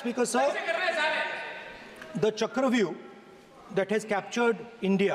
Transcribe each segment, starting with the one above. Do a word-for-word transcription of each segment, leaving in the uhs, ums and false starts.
Speaker sir, the Chakravyuh that has captured India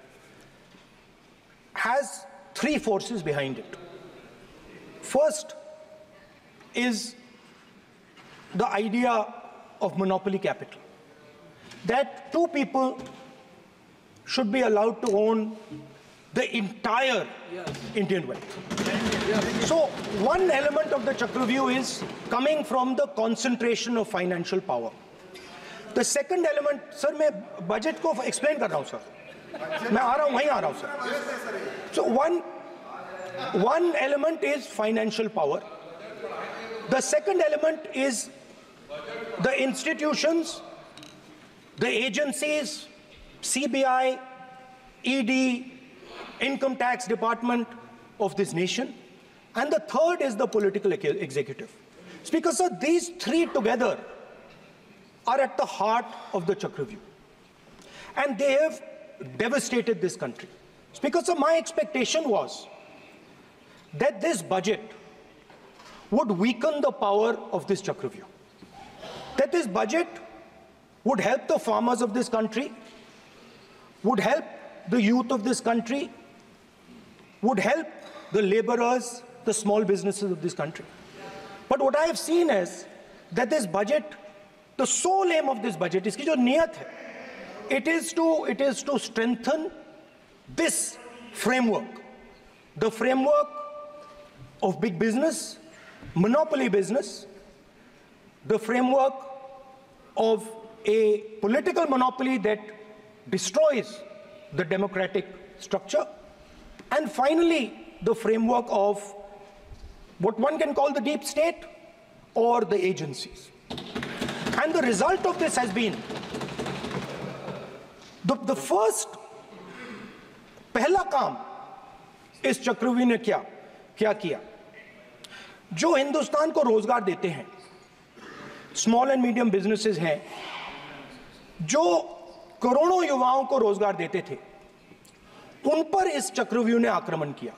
has three forces behind it. First is the idea of monopoly capital, that two people should be allowed to own the entire yes. Indian wealth. Yes. So one element of the Chakravyuh is coming from the concentration of financial power. The second element, sir, मैं budget को explain कर रहा हूँ sir. मैं आ रहा हूँ, वहीं आ रहा हूँ sir. So one one element is financial power. The second element is the institutions, the agencies, C B I, E D, Income Tax Department of this nation, and the third is the political executive. Speaker sir, these three together are at the heart of the Chakravyuh, and they have devastated this country. Speaker sir, my expectation was that this budget would weaken the power of this Chakravyuh, that this budget would help the farmers of this country, would help the youth of this country, would help the laborers, the small businesses of this country. But what I have seen is that this budget, the sole aim of this budget, iski jo niyat hai, it is to, it is to strengthen this framework, the framework of big business, monopoly business, the framework of a political monopoly that destroys the democratic structure, and finally the framework of what one can call the deep state or the agencies. And the result of this has been the, the first पहला काम इस चक्रव्यूह ने क्या क्या किया, जो हिंदुस्तान को रोजगार देते हैं, स्मॉल एंड मीडियम बिजनेसेस हैं, जो करोड़ों युवाओं को रोजगार देते थे, उन पर इस चक्रव्यूह ने आक्रमण किया।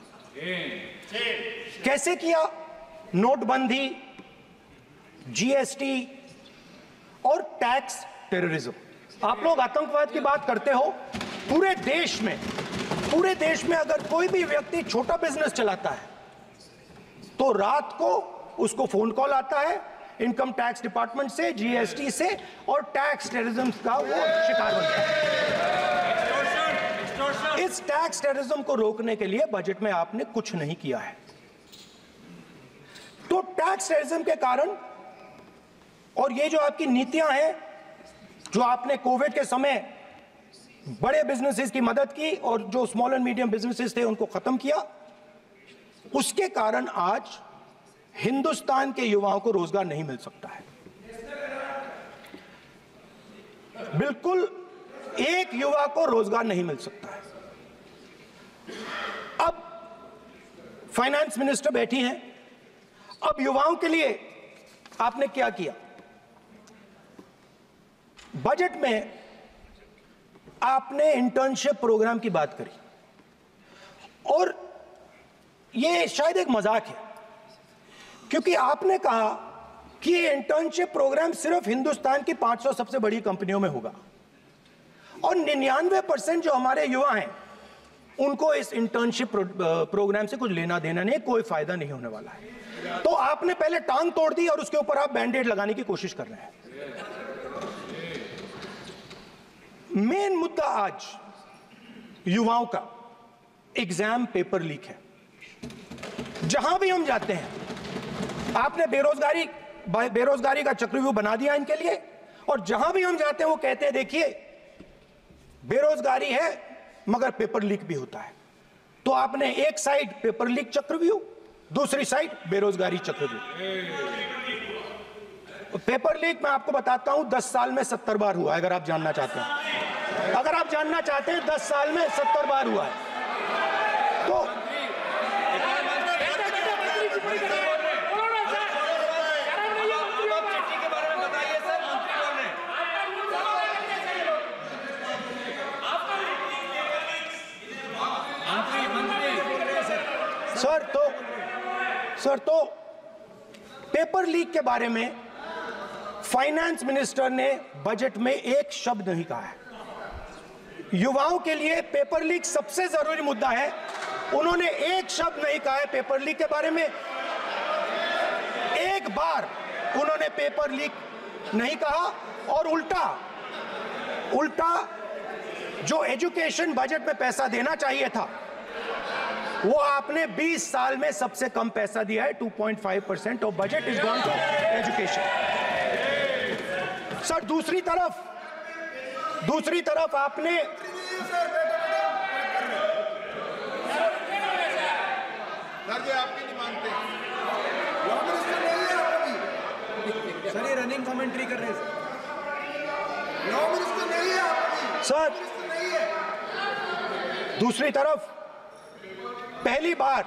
कैसे किया? नोटबंदी, जीएसटी और टैक्स टेररिज्म। आप लोग आतंकवाद की बात करते हो, पूरे देश में पूरे देश में अगर कोई भी व्यक्ति छोटा बिजनेस चलाता है तो रात को उसको फोन कॉल आता है इनकम टैक्स डिपार्टमेंट से, जीएसटी से, और टैक्स टेररिज्म का वो शिकार बनता है। इस टैक्स टेररिज्म को रोकने के लिए बजट में आपने कुछ नहीं किया है। तो टैक्स टेररिज्म के कारण और ये जो आपकी नीतियां हैं, जो आपने कोविड के समय बड़े बिजनेसेस की मदद की और जो स्मॉल एंड मीडियम बिजनेसेस थे उनको खत्म किया, उसके कारण आज हिंदुस्तान के युवाओं को रोजगार नहीं मिल सकता है। बिल्कुल एक युवा को रोजगार नहीं मिल सकता है। अब फाइनेंस मिनिस्टर बैठी हैं, अब युवाओं के लिए आपने क्या किया? बजट में आपने इंटर्नशिप प्रोग्राम की बात करी और यह शायद एक मजाक है, क्योंकि आपने कहा कि ये इंटर्नशिप प्रोग्राम सिर्फ हिंदुस्तान की पाँच सौ सबसे बड़ी कंपनियों में होगा और निन्यानवे परसेंट जो हमारे युवा हैं उनको इस इंटर्नशिप प्रोग्राम से कुछ लेना देना नहीं, कोई फायदा नहीं होने वाला है। तो आपने पहले टांग तोड़ दी और उसके ऊपर आप बैंडेड लगाने की कोशिश कर रहे हैं। मेन मुद्दा आज युवाओं का एग्जाम पेपर लीक है। जहां भी हम जाते हैं, आपने बेरोजगारी बेरोजगारी का चक्रव्यूह बना दिया इनके लिए, और जहां भी हम जाते हैं वो कहते हैं देखिए बेरोजगारी है मगर पेपर लीक भी होता है। तो आपने एक साइड पेपर लीक चक्रव्यूह, दूसरी साइड बेरोजगारी चक्रव्यूह। पेपर लीक मैं आपको बताता हूं दस साल में सत्तर बार हुआ है, अगर आप जानना चाहते हैं। अगर आप जानना चाहते हैं दस साल में सत्तर बार हुआ है तो सर तो सर तो पेपर लीक के बारे में फाइनेंस मिनिस्टर ने बजट में एक शब्द नहीं कहा है। युवाओं के लिए पेपर लीक सबसे जरूरी मुद्दा है, उन्होंने एक शब्द नहीं कहा है पेपर लीक के बारे में। एक बार उन्होंने पेपर लीक नहीं कहा, और उल्टा उल्टा जो एजुकेशन बजट में पैसा देना चाहिए था वो आपने बीस साल में सबसे कम पैसा दिया है। Two point five percent of budget is gone to education. Sir दूसरी तरफ दूसरी तरफ आपने सर जी आपकी नहीं मानते सर, ये रनिंग कमेंट्री कर रहे हैं लॉ मिनिस्टर नहीं है आपकी सर। नहीं है। दूसरी तरफ पहली बार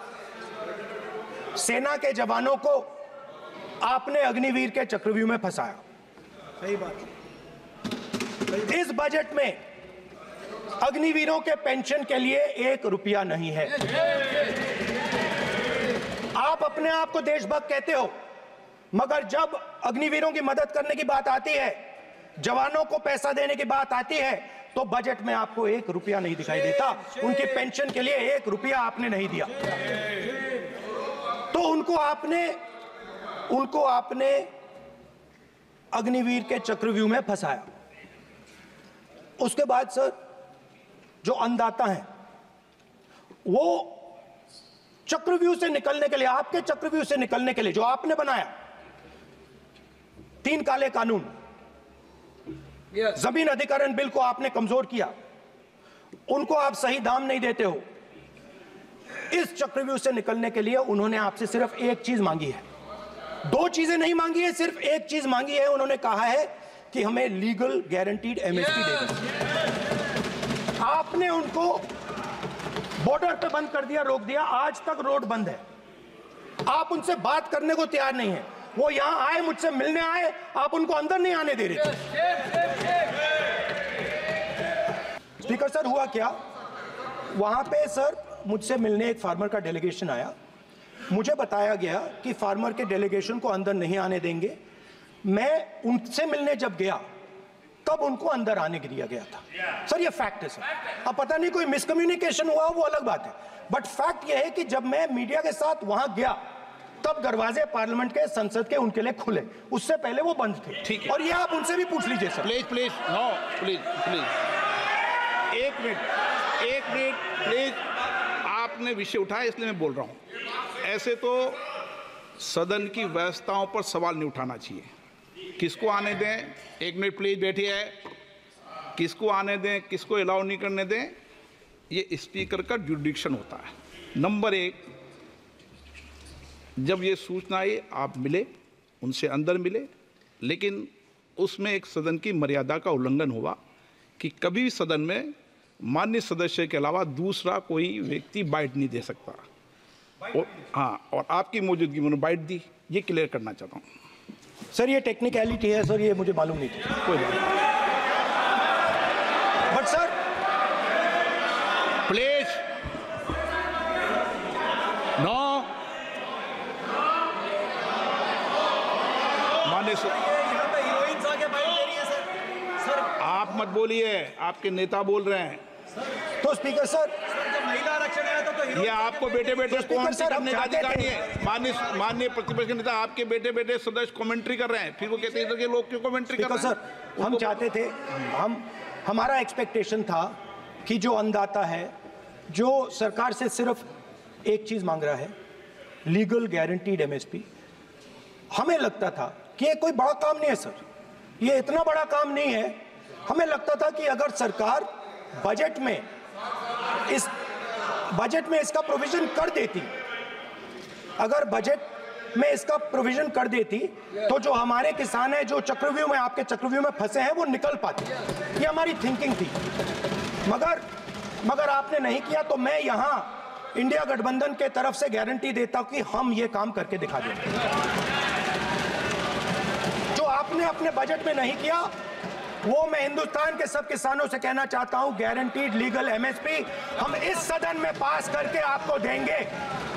सेना के जवानों को आपने अग्निवीर के चक्रव्यूह में फंसाया। सही बात। इस बजट में अग्निवीरों के पेंशन के लिए एक रुपया नहीं है। आप अपने आप को देशभक्त कहते हो, मगर जब अग्निवीरों की मदद करने की बात आती है, जवानों को पैसा देने की बात आती है, तो बजट में आपको एक रुपया नहीं दिखाई देता। उनकी पेंशन के लिए एक रुपया आपने नहीं दिया। तो उनको आपने उनको आपने अग्निवीर के चक्रव्यूह में फंसाया। उसके बाद सर जो अन्नदाता हैं वो चक्रव्यूह से निकलने के लिए, आपके चक्रव्यूह से निकलने के लिए जो आपने बनाया तीन काले कानून, yes. जमीन अधिग्रहण बिल को आपने कमजोर किया, उनको आप सही दाम नहीं देते हो। इस चक्रव्यूह से निकलने के लिए उन्होंने आपसे सिर्फ एक चीज मांगी है, दो चीजें नहीं मांगी है, सिर्फ एक चीज मांगी है। उन्होंने कहा है कि हमें लीगल गारंटीड एमएसपी दे दो। आपने उनको बॉर्डर पे बंद कर दिया, रोक दिया, आज तक रोड बंद है। आप उनसे बात करने को तैयार नहीं है। वो यहां आए, मुझसे मिलने आए, आप उनको अंदर नहीं आने दे रहे थे। स्पीकर सर हुआ क्या, वहां पे सर मुझसे मिलने एक फार्मर का डेलीगेशन आया, मुझे बताया गया कि फार्मर के डेलीगेशन को अंदर नहीं आने देंगे। मैं उनसे मिलने जब गया तब उनको अंदर आने दिया गया था। सर ये फैक्ट है सर। अब पता नहीं कोई मिसकम्युनिकेशन हुआ, वो अलग बात है, बट फैक्ट ये है कि जब मैं मीडिया के साथ वहां गया तब दरवाजे पार्लियामेंट के, संसद के उनके लिए खुले, उससे पहले वो बंद थे। ठीक है। और ये आप उनसे भी पूछ लीजिए sir. Please please no please please एक मिनट एक मिनट प्लीज। आपने विषय उठाया इसलिए मैं बोल रहा हूं। ऐसे तो सदन की व्यवस्थाओं पर सवाल नहीं उठाना चाहिए। किसको आने दें, एक मिनट प्लीज बैठिए, किसको आने दें, किसको अलाउ नहीं करने दें, ये स्पीकर का जुडिक्शन होता है। नंबर एक, जब ये सूचना आई आप मिले, उनसे अंदर मिले, लेकिन उसमें एक सदन की मर्यादा का उल्लंघन हुआ कि कभी सदन में माननीय सदस्य के अलावा दूसरा कोई व्यक्ति बाइट नहीं दे सकता। और हाँ, और आपकी मौजूदगी में बाइट दी, ये क्लियर करना चाहता हूँ। सर ये टेक्निकलिटी है सर, ये मुझे मालूम नहीं थी। कोई बात नहीं, बट सर प्लीज नो। माननीय स- यहाँ पे हीरोइंस आके बाइट दे रही है सर। सर आप मत बोलिए, आपके नेता बोल रहे हैं। तो स्पीकर सर, जब महिला आरक्षण आया था तो ये आपको बेटे बेटे स्पीकर कमेंट्री सर, हम करने का चाहते अधिकार थे- नहीं है। माननीय माननीय प्रतिपक्ष के नेता आपके बेटे बेटे सदस्य कमेंट्री कर रहे हैं, फिर वो कहते हैं कि लोग क्यों कमेंट्री कर स्पीकर रहे हैं। सर, हम चाहते थे, हम हमारा एक्सपेक्टेशन था कि जो अन्नदाता है, जो सरकार से सिर्फ एक चीज मांग रहा है, लीगल गारंटीड एमएसपी, हमें लगता था कि ये कोई बड़ा काम नहीं है सर, ये इतना बड़ा काम नहीं है। हमें लगता था कि अगर सरकार बजट में इस बजट में इसका प्रोविजन कर देती, अगर बजट में इसका प्रोविजन कर देती तो जो हमारे किसान हैं जो चक्रव्यूह में, आपके चक्रव्यूह में फंसे हैं, वो निकल पाते। ये हमारी थिंकिंग थी, मगर मगर आपने नहीं किया। तो मैं यहां इंडिया गठबंधन के तरफ से गारंटी देता हूं कि हम ये काम करके दिखा देंगे। जो आपने अपने बजट में नहीं किया वो मैं हिंदुस्तान के सब किसानों से कहना चाहता हूं, गारंटीड लीगल एमएसपी हम इस सदन में पास करके आपको देंगे।